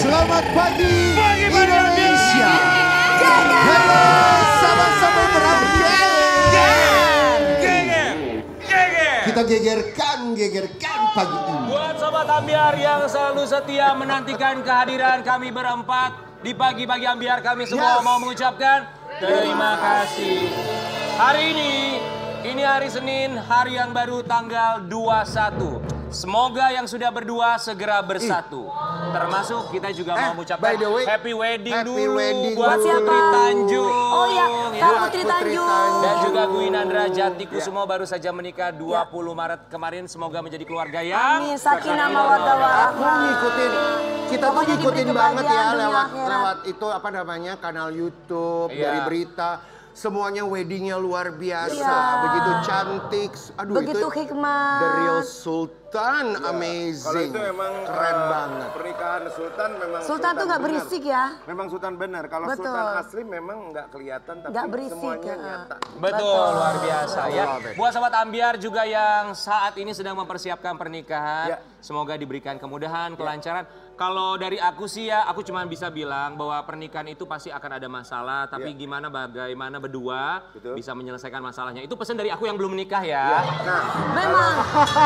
Selamat pagi, Pagi Indonesia. Halo, sama-sama berambiar. Kita gegerkan pagi ini. Buat sobat ambiar yang selalu setia menantikan kehadiran kami berempat di pagi-pagi ambiar, kami semua mau mengucapkan terima kasih. Hari ini hari Senin, hari yang baru tanggal 21. Semoga yang sudah berdua segera bersatu. Termasuk kita juga mau mengucapkan by the way, happy wedding happy dulu wedding buat dulu. Putri Tanjung. Oh iya, Kak Putri Tanjung. Dan juga Bu Inandra Jantiku semua baru saja menikah 20 Maret kemarin. Semoga menjadi keluarga yang Amin, sakinah mawaddah warahmah. Aku ngikutin, kita tuh Pokoknya ngikutin diberi banget ya kebahagiaan dunia lewat akhirat. itu apa namanya kanal YouTube Iya. dari berita. Semuanya weddingnya luar biasa, Iya. begitu cantik. Aduh Begitu itu hikmah. the real Sultan, amazing. Kalau itu memang keren banget. Pernikahan Sultan memang Sultan tuh nggak benar. berisik ya. Memang Sultan benar. Kalau Betul. Sultan asli memang nggak kelihatan tapi Nggak berisik, semuanya ya. nyata. Betul, luar biasa ya. Love it. Buat sobat ambiar juga yang saat ini sedang mempersiapkan pernikahan, Ya. semoga diberikan kemudahan, kelancaran. Kalau dari aku sih ya, aku cuma bisa bilang bahwa pernikahan itu pasti akan ada masalah, tapi bagaimana berdua Betul. bisa menyelesaikan masalahnya. Itu pesan dari aku yang belum menikah ya. Nah, Memang.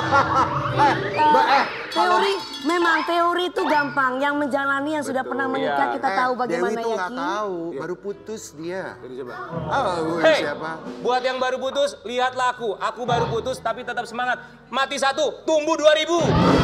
Memang teori itu gampang. Yang menjalani yang sudah pernah menikah Iya. kita tahu bagaimana Dewi tuh ya nggak Ki. tahu, baru putus dia. jadi coba. Oh, Hei, siapa? buat yang baru putus, lihatlah aku baru putus tapi tetap semangat. Mati 1, tumbuh 2000.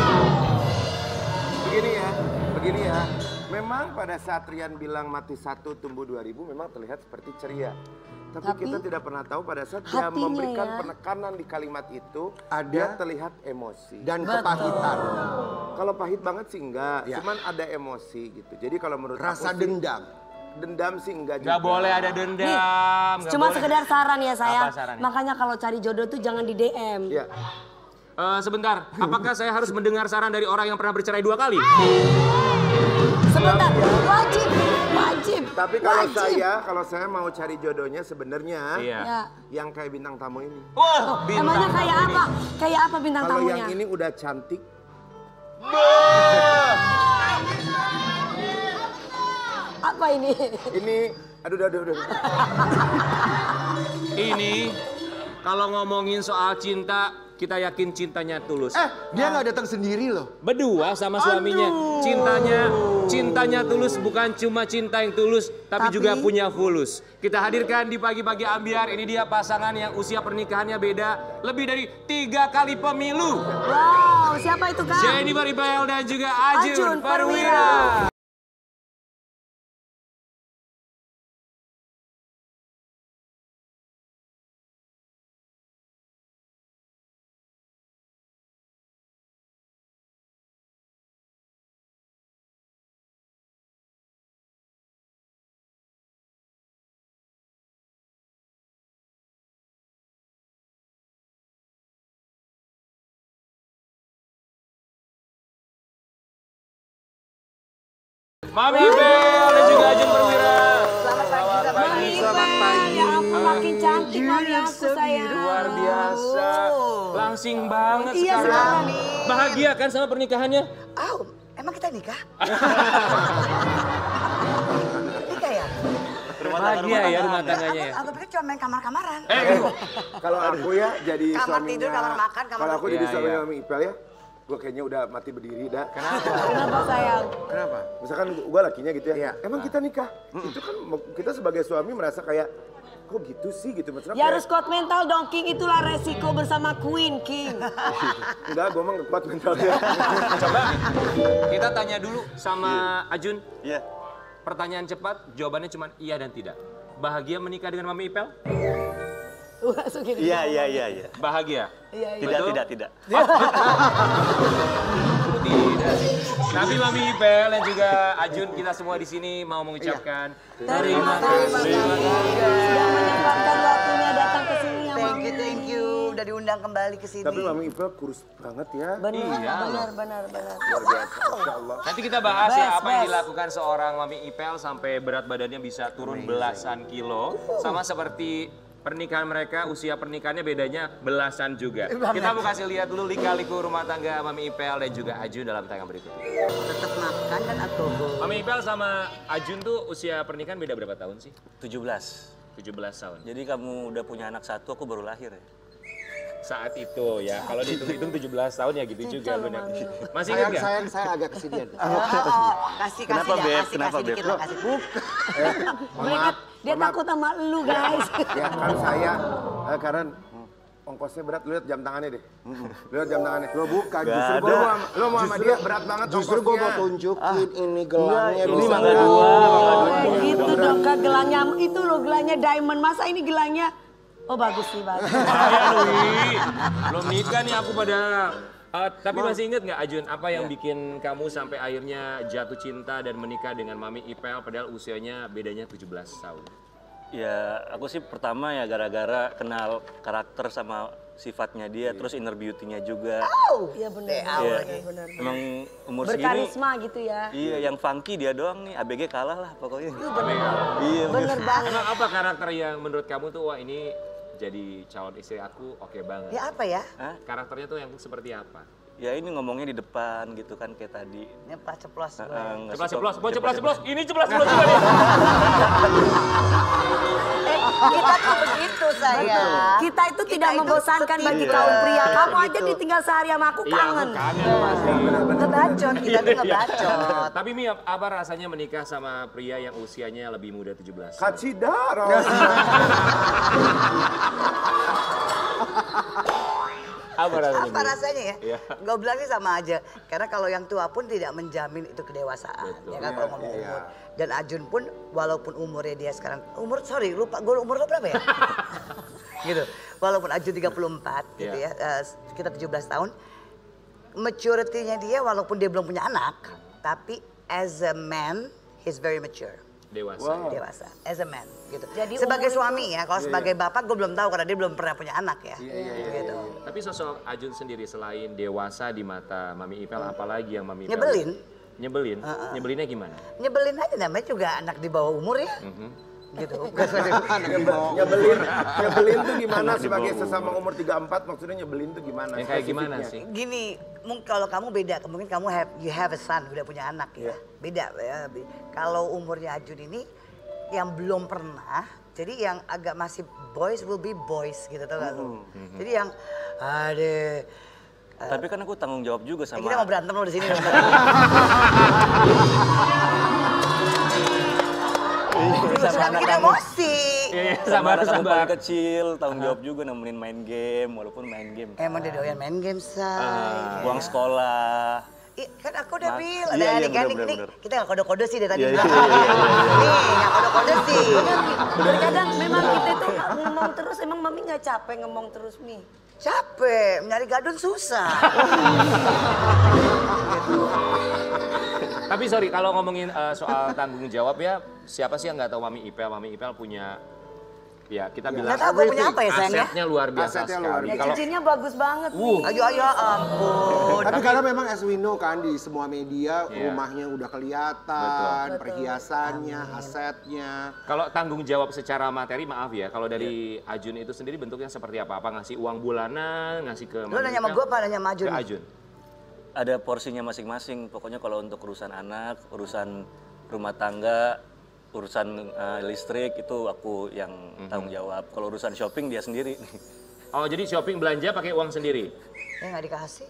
Begini ya. Memang pada saat Rian bilang mati 1 tumbuh 2000 memang terlihat seperti ceria. Tapi kita tidak pernah tahu pada saat dia hatinya memberikan ya. penekanan di kalimat itu, Ada dia terlihat emosi. Dan kepahitan, Kalau pahit banget sih enggak, Ya. cuman ada emosi gitu. Jadi kalau menurut rasa aku sih, dendam. dendam sih enggak juga. Gak boleh ada dendam. nggak Cuma boleh. sekedar saran ya sayang. Apa sarannya? Makanya kalau cari jodoh tuh jangan di DM. Ya. Sebentar, apakah saya harus mendengar saran dari orang yang pernah bercerai 2 kali? Sebentar, wajib. Tapi kalau Wajib. saya mau cari jodohnya sebenarnya Iya. Ya. yang kayak bintang tamu ini. Wah, Emangnya kayak tamu apa? Kayak apa bintang Kalau tamunya? yang ini udah cantik, Apa ini? ini aduh. Ini kalau ngomongin soal cinta, kita yakin cintanya tulus. Dia nggak datang sendiri loh. Berdua sama suaminya. Cintanya tulus, bukan cuma cinta yang tulus, tapi juga punya fulus. Kita hadirkan di pagi-pagi ambiar, ini dia pasangan yang usia pernikahannya beda lebih dari 3 kali pemilu. Wow, siapa itu Kak? Jennifer Ibel dan juga Ajun Ajun Perwira. Perwira. Mami Ibel dan juga Ajun Perwira. Mami Ibel, ya ampun makin cantik mami aku sayang. Luar biasa. Langsing banget Iya, sekarang. sekali. Bahagia kan sama pernikahannya? Emang kita nikah? Nikah ya? Bahagia ya rumah tangganya ya. Aku pikir cuma main kamar-kamaran. kalau aku ya jadi Kamar suaminya. tidur, kamar makan, kamar Kalau aku tidur. jadi Iya, suaminya iya. Mami Ipel ya, gue kayaknya udah mati berdiri dah. Kenapa sayang? Kenapa? Misalkan gue lakinya gitu ya, Iya. emang kita nikah? Itu kan kita sebagai suami merasa kayak, kok gitu sih gitu. Maksudnya Ya harus kuat mental dong King, itulah resiko bersama Queen King. enggak, gue mah kuat mentalnya. Coba kita tanya dulu sama Ajun. Iya. Pertanyaan cepat, jawabannya cuma iya dan tidak. Bahagia menikah dengan Mami Ipel? Langsung gini. Iya. Bahagia? Betul? Tidak. Tidak. Tapi Mami Ipel dan juga Ajun, kita semua di sini mau mengucapkan terima kasih. Sudah menyempatkan waktunya datang ke sini ya Mami. Thank you. Udah diundang kembali ke sini. Tapi Mami Ipel kurus banget ya. Benar. Luar biasa, Masya Allah. Nanti kita bahas ya apa yang Best. dilakukan seorang Mami Ipel sampai berat badannya bisa turun belasan kilo. Sama seperti pernikahan mereka, usia pernikahannya bedanya belasan juga. Kita mau kasih lihat dulu lika-liku rumah tangga Mami Ipel dan juga Ajun dalam tayangan berikut ini. Tetap makan dan atogo. Mami Ipel sama Ajun tuh usia pernikahan beda berapa tahun sih? 17. 17 tahun. Jadi kamu udah punya anak satu, aku baru lahir ya. Saat itu ya, kalau dihitung-hitung 17 tahun ya gitu juga benar. Masih ingat nggak? Sayang, saya agak kesedihan. Kasih Kenapa, dah, Beb? kasih Kenapa, dikit Beb? lah, kasih. Mereka, dia takut sama lu guys. Ya kan saya, karena ongkosnya berat, lu lihat jam tangannya deh. Lu lihat jam tangannya. Lo bukan, Gak justru ada. gua Lu mau sama dia berat banget Justru gue mau tunjukin ini gelangnya. ini bisa mangga nggak? dua. Gitu dong, ke gelangnya itu loh gelangnya diamond. Masa ini gelangnya? Oh bagus sih bagus. Saya Lui, belum nikah nih aku pada. Tapi masih ingat nggak Ajun, apa yang bikin kamu sampai akhirnya jatuh cinta dan menikah dengan Mami Ipel padahal usianya bedanya 17 tahun? Ya aku sih pertama ya gara-gara kenal karakter sama sifatnya dia, terus inner beauty-nya juga. Iya benar. Iya. Benar. Emang umur segini, Berkarisma gitu ya. iya yang funky dia doang nih, ABG kalah lah pokoknya. Iya. Bener banget. Emang apa karakter yang menurut kamu tuh wah ini jadi calon istri aku oke banget? Ya apa ya? Hah? Karakternya tuh yang seperti apa? Ya ini ngomongnya di depan gitu kan kayak tadi. Ceplas-ceplos gue. Nggak Ceplas-ceplos, suka- mau ceplas-ceplos, ini ceplas-ceplos juga nih. Kita tuh begitu sayang. Kita itu tidak itu membosankan setia. bagi kaum pria. Kamu aja Gitu. ditinggal sehari sama aku Iya aku kangen. kangen pasti. Ngebacot, kita tuh ngebacot. Tapi Mi, apa rasanya menikah sama pria yang usianya lebih muda 17 tahun? Kacidaro. Apa rasanya? Apa Mi? rasanya ya? Iya. Gue bilang sih sama aja. Karena kalau yang tua pun tidak menjamin itu kedewasaan. Betul. Ya kan kalau ngomong umur. Dan Ajun pun walaupun umurnya dia sekarang, lupa gue umur lo berapa ya? Gitu. Walaupun Ajun 34 gitu Iya. ya, kita 17 tahun. Maturity-nya dia walaupun dia belum punya anak, tapi as a man, he's very mature. Dewasa. Dewasa, as a man gitu. Jadi sebagai umur suami ya, kalau sebagai bapak gue belum tahu karena dia belum pernah punya anak ya. Gitu. Tapi sosok Ajun sendiri selain dewasa di mata Mami Ipel, apalagi yang Mami Ipel? Nyebelin. Nyebelin? Nyebelinnya gimana? Nyebelin aja namanya juga anak di bawah umur ya. Gitu. Nyebelin tuh gimana sebagai sesama umur 34 maksudnya nyebelin tuh gimana? Yang kayak gimana spesifiknya? sih? Gini, mungkin kalau kamu beda, mungkin kamu you have a son, udah punya anak ya. Beda ya. Kalau umurnya Ajun ini yang belum pernah, jadi yang agak masih boys will be boys gitu tau gak lu? Jadi yang ada Tapi kan aku tanggung jawab juga sama. kita mau berantem lo di sini. sama Kita emosi. sama anak kamu sabar. paling kecil, tanggung jawab juga nemenin main game, walaupun main game. Emang dia doyan main game, say. Uang sekolah. Kan aku udah bilang, Iya, iya, kan bener. kita gak kode-kode sih dari tadi. Iya, iya, Nih, gak kode-kode sih. Terkadang memang kita itu ngomong terus, emang Mami nggak capek ngomong terus Mi? Capek, nyari gadun susah. Tapi sorry, kalau ngomongin soal tanggung jawab ya, siapa sih yang nggak tahu Mami Ipel? Mami Ipel punya, ya kita bilang Gak tau gue punya apa ya sayang ya? asetnya luar biasa Asetnya luar sekali. Ya Kalau cincinnya bagus banget Mi. Ayo, ampun. Tapi karena memang as we know kan di semua media Iya. rumahnya udah kelihatan, perhiasannya, asetnya. Kalau tanggung jawab secara materi, maaf ya, kalau dari Ajun itu sendiri bentuknya seperti apa? Apa ngasih uang bulanan, ngasih ke Lu Mami nanya sama Ipel? gue apa nanya sama Ajun? Ke Ajun. Ada porsinya masing-masing. Pokoknya kalau untuk urusan anak, urusan rumah tangga, urusan listrik itu aku yang tanggung jawab. Kalau urusan shopping dia sendiri. Oh jadi shopping belanja pakai uang sendiri? Ya gak dikasih.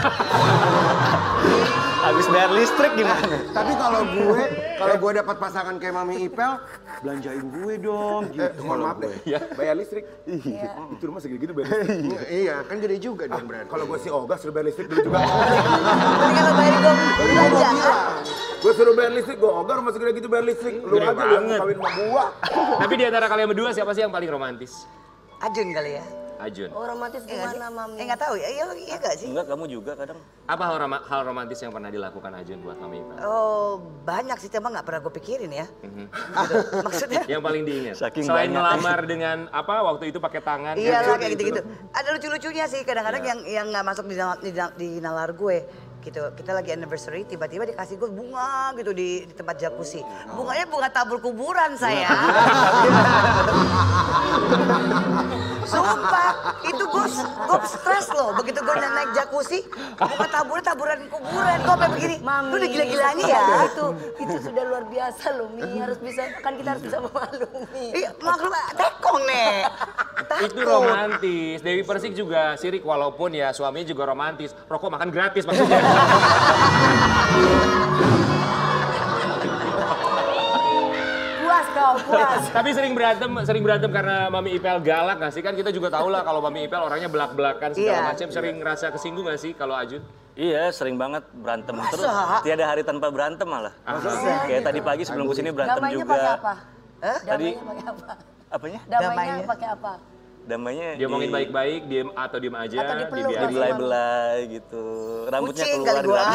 Habis bayar listrik gimana? Tapi kalau gue dapat pasangan kayak Mami Ipel, belanjain gue dong gitu. Mohon maaf deh, bayar listrik. Itu rumah segede-gitu bayar listrik. Iya, kan gede juga dong berarti. Kalau gue si Oga suruh bayar listrik dulu juga. Mendingan lo bayarin gue belanja. Gue suruh bayar listrik, gue Oga rumah segede gitu bayar listrik. Lu Gede aja lu yang banget. kawin sama gua. Tapi di antara kalian berdua siapa sih yang paling romantis? Ajun kali ya. Ajun. Oh romantis Iya nggak gimana sih? Mami? Nggak tahu ya, iya gak sih? Enggak, kamu juga kadang. Apa hal romantis yang pernah dilakukan Ajun buat Mami Ipel? Oh banyak sih, cuma nggak pernah gue pikirin ya. Gitu. Maksudnya, Yang paling diingat? Saking Selain banyak. melamar dengan apa waktu itu pakai tangan? iya lah kayak gitu. gitu-gitu. Ada lucu-lucunya sih kadang-kadang yang nggak masuk di nalar gue. gitu. Kita lagi anniversary, tiba-tiba dikasih gue bunga gitu di tempat jacuzzi. Bunganya bunga tabur kuburan saya. Sumpah, itu gue stres loh. Begitu gue naik jacuzzi, bunga taburan kuburan. Gue sampai begini, Mami, lu udah gila-gilanya ya. Itu sudah luar biasa loh, Mi. Harus bisa, kan kita harus bisa memaklumi. Iya, maklum tekong nih. Itu romantis. Dewi Persik juga sirik walaupun ya suaminya juga romantis. Rokok makan gratis maksudnya. Puas kau, puas. Tapi sering berantem karena Mami Ipel galak gak sih? Kan kita juga tahu lah kalau Mami Ipel orangnya belak-belakan segala Iya. macam. Sering ngerasa kesinggung gak sih kalau Ajun? Iya, sering banget berantem. Terus tiada hari tanpa berantem malah. Kayak tadi pagi sebelum kesini berantem Damainya juga. pakai apa? Tadi Damainya pakai apa? apanya? Damainya pakai apa? Damainya Dia ngomongin baik-baik, diem atau diem aja, Atau dipeluk. dibiarin. dibelai-belai gitu. Rambutnya Kucing keluar. kali gua.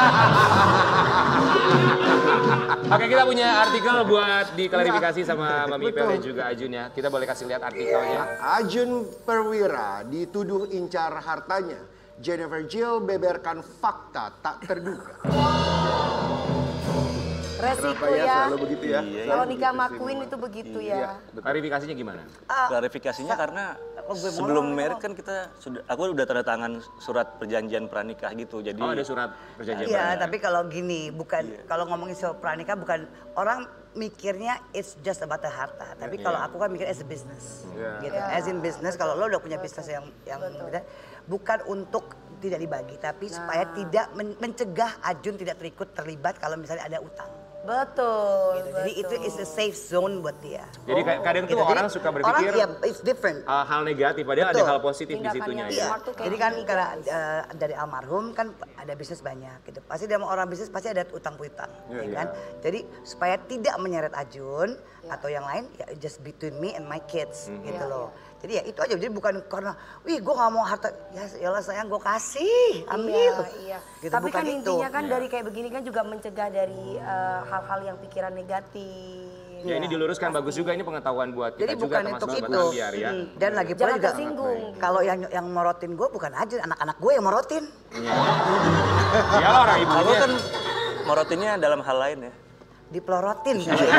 Oke, kita punya artikel buat diklarifikasi sama Mami Ipel dan juga Ajun ya. Kita boleh kasih lihat artikelnya. Ajun Perwira dituduh incar hartanya. Jennifer Jill beberkan fakta tak terduga. Resiko Kenapa ya ya. selalu begitu ya? Kalau nikah sama Queen itu begitu ya. Klarifikasinya gimana? Klarifikasinya karena sebelum married kan kita aku udah tanda tangan surat perjanjian pranikah gitu. Jadi Oh, ada surat perjanjian Iya, pernikahan. tapi kalau gini, kalau ngomongin soal pranikah bukan orang mikirnya it's just about the harta. Tapi kalau aku kan mikir as a business. Gitu. As in business, kalau lo udah punya bisnis yang beda, bukan untuk tidak dibagi, tapi supaya tidak mencegah Ajun tidak terlibat kalau misalnya ada utang. Betul. Gitu. Jadi itu is a safe zone buat dia. Jadi kadang tuh Gitu. orang Jadi suka berpikir orang, ya, it's different. hal negatif, padahal ada Betul. hal positif di Tindakan situnya. yang Ya. smart tuh kayak Jadi kan gini. karena dari almarhum kan ada bisnis banyak gitu. Pasti dia orang bisnis pasti ada utang piutang, ya kan? Jadi supaya tidak menyeret Ajun atau yang lain, ya just between me and my kids gitu loh. Jadi ya itu aja. Jadi bukan karena, wih gue nggak mau harta, ya yalah sayang gue kasih, ambil. Iya. Gitu, Tapi bukan kan itu. intinya kan dari kayak begini kan juga mencegah dari hal-hal yang pikiran negatif. Ya ini diluruskan bagus juga, ini pengetahuan buat kita Jadi juga bukan termasuk untuk buat itu. Ambiar ya. Dan lagi pula Jangan juga tersinggung. kalau yang morotin gue bukan Ajun, anak-anak gue yang morotin. Iyalah orang aku ibunya. kan morotinnya dalam hal lain ya. Diplorotin.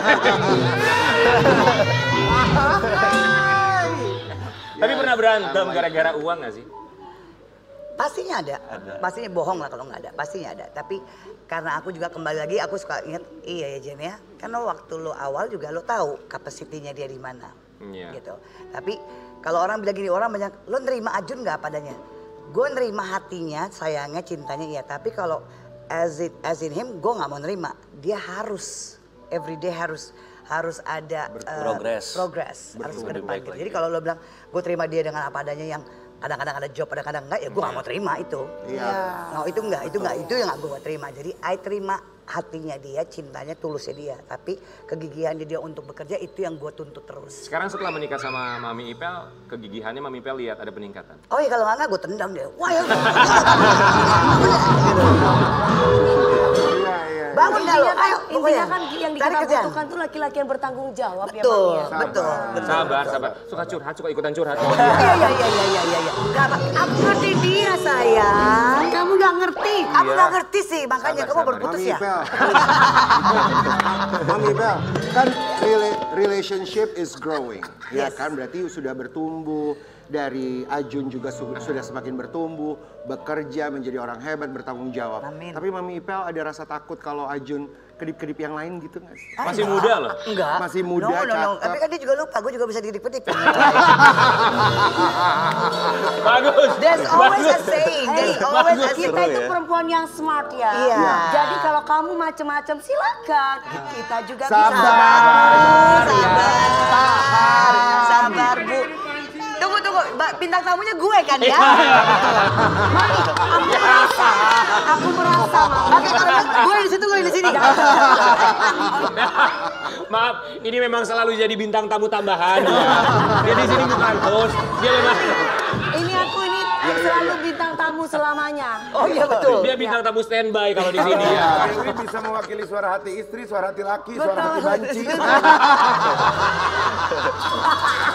Tapi pernah berantem gara-gara uang gak sih? Pastinya ada. Pastinya bohong lah kalau nggak ada. Pastinya ada. Tapi karena aku juga kembali lagi aku suka ingat, iya ya Jen ya. Karena waktu lo awal juga lo tahu kapasitinya dia di mana. Iya. Gitu. Tapi kalau orang bilang gini, orang banyak, lo nerima Ajun nggak padanya? Gue nerima hatinya, sayangnya, cintanya iya. Tapi kalau as in him, gue nggak mau nerima. Dia harus everyday harus ada progress harus ke depan. Gitu. Jadi kalau lo bilang gue terima dia dengan apa adanya yang kadang-kadang ada job, kadang-kadang enggak, ya gue gak mau terima itu. Iya. No, itu enggak, itu yang gak gue terima. Jadi I terima hatinya dia, cintanya, tulusnya dia. Tapi kegigihannya dia untuk bekerja itu yang gue tuntut terus. Sekarang setelah menikah sama Mami Ipel, kegigihannya Mami Ipel lihat ada peningkatan. Oh iya kalau enggak gue tendang dia. Wah ya. Bangun dah lo, Intinya kan, ayo intinya pokoknya. kan yang Cari kita kerjaan. butuhkan tuh laki-laki yang bertanggung jawab ya Betul, Bang ya. betul. Sabar. Suka curhat, suka ikutan curhat. Iya. Gak, aku ngerti dia sayang. Kamu gak ngerti. Kamu gak ngerti sih, makanya kamu baru putus Mami ya. Ipel. Mami Ipel, kan relationship is growing. Ya Yes. kan, berarti sudah bertumbuh. Dari Ajun juga sudah semakin bertumbuh, bekerja menjadi orang hebat, bertanggung jawab. Amin. Tapi Mami Ipel ada rasa takut kalau Ajun kedip-kedip yang lain gitu nggak sih? Masih muda loh. Enggak. Masih muda, No. cakep. Tapi kan dia juga lupa, gue juga bisa dikit-dikit. Bagus. There's always a saying, there's always a Kita Seru itu ya. perempuan yang smart ya. Iya. Jadi kalau kamu macam-macam silakan. Kita juga Sabar. Sabar, Bu. Tunggu, bintang tamunya gue kan ya? Aku merasa. Oke, kalau gue di situ, gue di sini. Maaf, ini memang selalu jadi bintang tamu tambahan. Dia di sini bukan host. Dia memang Ini aku ini selalu bintang tamu selamanya. Oh iya betul. dia bintang tamu standby kalau di sini ya. Dewi bisa mewakili suara hati istri, suara hati laki, suara hati banci.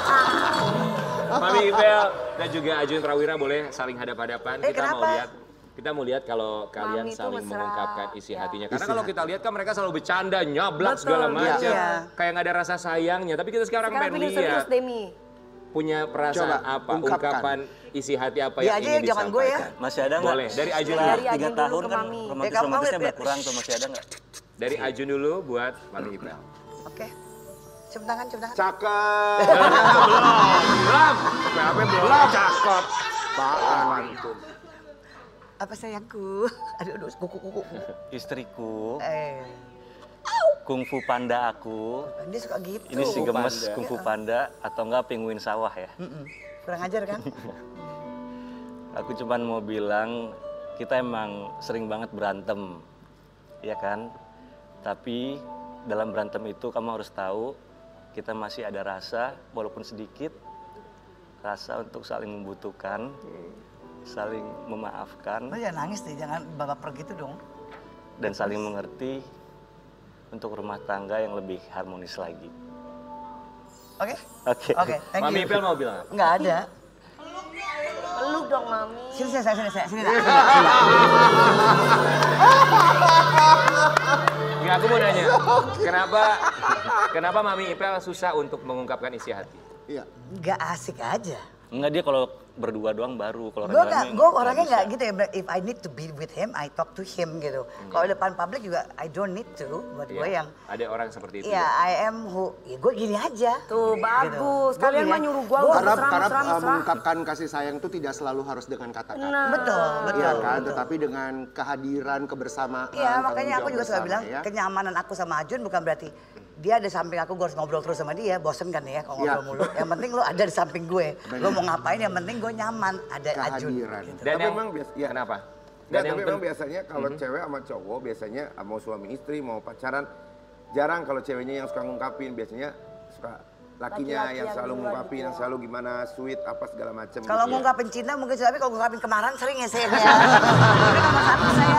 Mami Ipel dan juga Ajun Prawira boleh saling hadap-hadapan. Kita mau Kenapa? lihat Kita mau lihat kalau kalian Mami itu saling mesra. mengungkapkan isi Ya. hatinya. Karena kalau kita lihat kan mereka selalu bercanda, nyablak segala macam. Iya. Kayak nggak ada rasa sayangnya. Tapi kita sekarang pengen pengen serius lihat Demi. punya perasaan Coba, apa, ungkapkan. ungkapan isi hati apa Dia yang aja ingin yang jangan gue ya. disampaikan. Masih ada nggak? Boleh, dari Ajun Setelah dulu. Dari 3 Ajun dulu tahun ke kan Mami. romantis-romantisnya kamu- berkurang tuh, masih ada nggak? Dari Ajun dulu buat Mami Ipel. Oke. Cium tangan, cium tangan. Cakep. Belum. Apa belum? Cakep. Apaan? Apa sayangku? Aduh, kuku. Istriku, Eh, kungfu panda aku, dia suka gitu. ini si gemes Panda. kungfu panda atau enggak penguin sawah ya. Kurang ajar kan? Aku cuman mau bilang kita emang sering banget berantem, ya kan? Tapi dalam berantem itu kamu harus tahu kita masih ada rasa, walaupun sedikit, rasa untuk saling membutuhkan, saling memaafkan, Lo jangan nangis deh, jangan baper gitu dong. dan saling mengerti untuk rumah tangga yang lebih harmonis lagi. Oke? Oke. Oke, thank Mami you. Ipel mau bilang apa? Nggak ada. Peluk dong Mami. Sini. Enggak, aku mau nanya. Kenapa Mami Ipel susah untuk mengungkapkan isi hati? Iya. Nggak asik aja. Enggak, dia kalau berdua doang baru, kalau Gue rame-rame orangnya bisa. nggak gitu ya. If I need to be with him, I talk to him gitu. Kalau depan publik juga, I don't need to. Buat gue Iya, yang, ada orang seperti itu. ya I am who, ya gue gini aja. Tuh bagus. Gua Kalian gini mah aja. nyuruh gua Gua- untuk Karena mesra. mengungkapkan kasih sayang itu tidak selalu harus dengan kata-kata. Betul. Iya kan, tetapi dengan kehadiran, kebersamaan. Iya, tanggung makanya aku jawab juga selalu bersama, bilang ya. kenyamanan aku sama Ajun bukan berarti dia ada di samping aku, gue harus ngobrol terus sama dia. Bosen kan ya kalau Iya. ngobrol mulu. Yang penting lo ada di samping gue. Lo mau ngapain, yang penting gue nyaman. Ada Ajun. Kehadiran. Gitu. Dan Tapi yang memang ya. kenapa? Nggak, Dan yang tapi memang biasanya kalau cewek sama cowok biasanya mau suami istri mau pacaran jarang kalau ceweknya yang suka ngungkapin, biasanya suka lakinya Laki-laki yang yang selalu duluan ngungkapin, gitu yang ya. selalu gimana sweet apa segala macam. Kalau gitu. ngungkapin cinta mungkin, tapi kalau ngungkapin kemarahan sering ya saya. Itu nomor satu saya.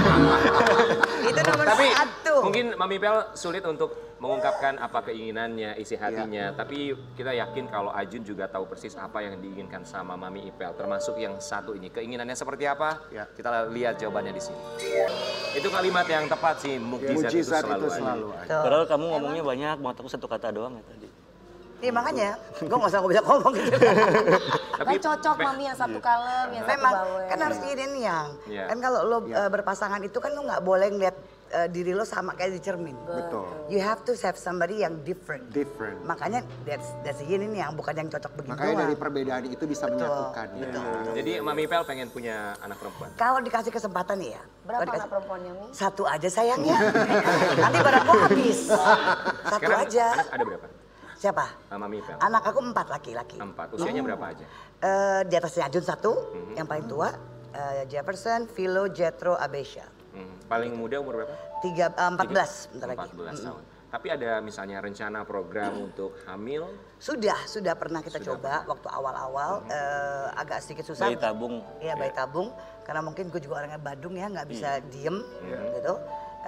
Itu nomor Tapi satu. mungkin Mami Ipel sulit untuk mengungkapkan apa keinginannya, isi hatinya. Tapi kita yakin kalau Ajun juga tahu persis apa yang diinginkan sama Mami Ipel. Termasuk yang satu ini. Keinginannya seperti apa? Ya. Kita lihat jawabannya di sini. Itu kalimat yang tepat sih. Mukjizat itu Mujizat selalu itu ada. selalu ada. Tuh. Padahal kamu ngomongnya banyak banget, aku satu kata doang ya tadi. Iya makanya, gue gak usah bisa ngomong gitu. Kan cocok Mami yang satu kalem, yang satu Memang bawel. kan harus yin yang. Iya. Kan kalau lo berpasangan itu kan lo nggak boleh ngeliat diri lo sama kayak di cermin. Betul. You have to have somebody yang different. Different. Makanya that's yin yang, bukan yang cocok begitu Makanya dari doang. perbedaan itu bisa menyatukan. ya. Jadi Mami Ipel pengen punya anak perempuan. Kalau dikasih kesempatan nih ya. Berapa kalau anak perempuannya Mi? Satu aja sayangnya. Nanti barang gua habis. Satu Sekarang aja. anak ada berapa? Siapa? Mami Ipel? Anak aku 4 laki-laki. 4. Usianya berapa aja? Di atasnya Ajun 1, yang paling tua. Jefferson, Philo, Jethro, Abesha. Paling muda umur berapa? 14 bentar lagi. 14 tahun. Tapi ada misalnya rencana program untuk hamil? Sudah pernah kita coba waktu awal-awal, agak sedikit susah. Bayi tabung. Iya, bayi tabung. Karena mungkin gue juga orangnya Badung ya, nggak bisa diem gitu.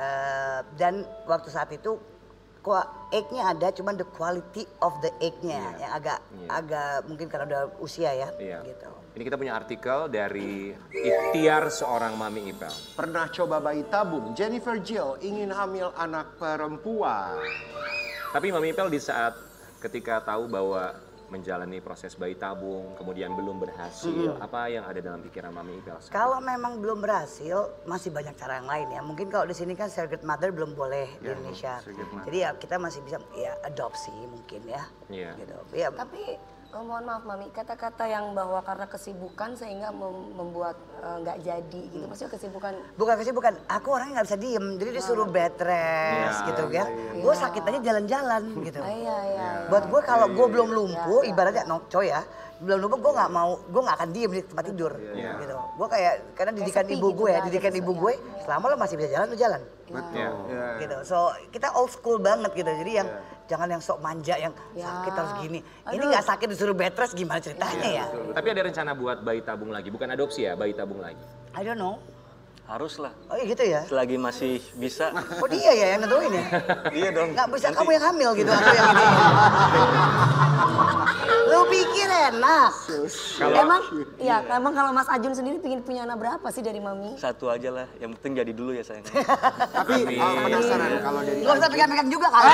Dan waktu saat itu egg-nya ada, cuman the quality of the egg-nya yang agak mungkin karena udah usia ya. Iya. Gitu. Ini kita punya artikel dari ikhtiar seorang Mami Ipel. Pernah coba bayi tabung, Jennifer Jill ingin hamil anak perempuan. Tapi Mami Ipel di saat ketika tahu bahwa menjalani proses bayi tabung, kemudian belum berhasil, apa yang ada dalam pikiran Mami Ipel? Kalau memang belum berhasil, masih banyak cara yang lain ya. Mungkin kalau di sini kan surrogate mother belum boleh di Indonesia. Jadi ya kita masih bisa ya adopsi mungkin ya. Iya. Gitu. Ya, Tapi mohon maaf Mami, kata-kata yang bahwa karena kesibukan sehingga membuat nggak jadi gitu. Maksudnya kesibukan. bukan kesibukan, aku orangnya nggak bisa diem, jadi disuruh bed rest gitu ya. Gue sakit aja jalan-jalan gitu. Iya. Buat gue kalau gue belum lumpuh, ibaratnya coy ya, belum lumpuh gue nggak akan diem di tempat tidur gitu. Gue kayak karena didikan sepi ibu gitu gue ya, kan, didikan gitu, ibu ya. gue, selama lo masih bisa jalan, lo jalan. Iya. Gitu. So kita old school banget gitu. Jadi yang jangan yang sok manja yang sakit harus gini. Ini nggak sakit disuruh bed rest gimana ceritanya ya? Tapi ada rencana buat bayi tabung lagi, bukan adopsi ya, bayi tabung lagi. I don't know. Harus lah, Oh iya gitu ya? selagi masih bisa. Oh dia ya yang nentuin ya? Iya dong. Nggak bisa kamu yang hamil gitu, aku yang ini. Lu pikir enak? Emang kalau Mas Ajun sendiri pingin punya anak berapa sih dari Mami? Satu aja lah, yang penting jadi dulu ya sayang. Tapi penasaran kalau dari Gak usah pegang-pegang juga kali.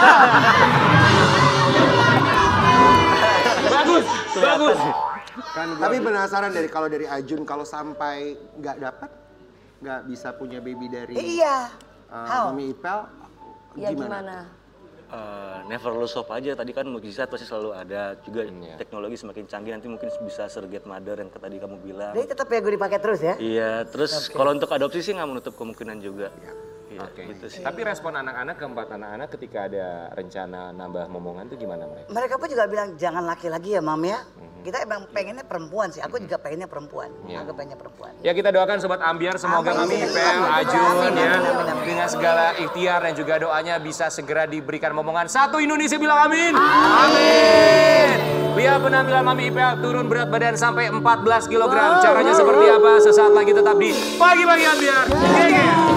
Bagus, bagus. Tapi penasaran kalau dari Ajun kalau sampai nggak dapat, nggak bisa punya baby dari Iya. How? Mami Ipel, Ya gimana? Never lose hope aja, tadi kan mukjizat pasti selalu ada. Juga teknologi semakin canggih, nanti mungkin bisa surrogate mother yang tadi kamu bilang. Jadi tetap ya gue dipakai terus ya? Iya, terus kalau untuk adopsi sih nggak menutup kemungkinan juga. Iya, Oke. gitu sih. Tapi respon anak-anak, keempat anak-anak ketika ada rencana nambah momongan tuh gimana mereka? Mereka pun juga bilang jangan laki-laki ya Mam ya. Kita emang pengennya perempuan sih. Aku juga pengennya perempuan. Aku pengennya perempuan. Ya kita doakan Sobat Ambiar semoga Amin. Mami Ipel, Ajun ya dengan segala ikhtiar dan juga doanya bisa segera diberikan momongan. Satu Indonesia bilang amin. Amin. Lihat penampilan Mami Ipel turun berat badan sampai 14 kg. Caranya seperti apa? Sesaat lagi tetap di Pagi-Pagi Ambiar.